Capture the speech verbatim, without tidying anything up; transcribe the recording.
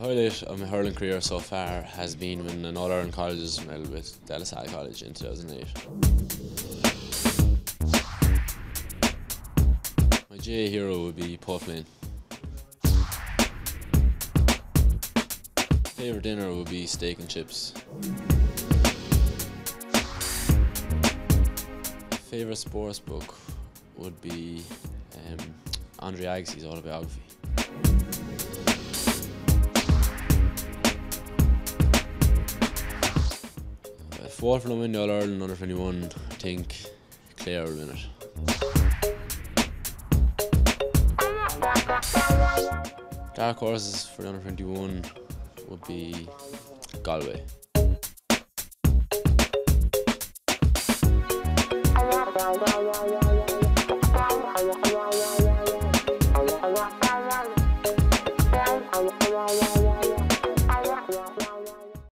highlight of my hurling career so far has been when an All-Ireland Colleges medal with De La Salle College in two thousand eight. My J A hero would be Paul Flynn. Favourite dinner would be steak and chips. Favourite sports book would be um, Andre Agassi's autobiography. If Waterford will win the All-Ireland under twenty-one, I think Clare will win it. Dark horses for the under twenty-one would be Galway. Wow, wow, wow, wow, wow.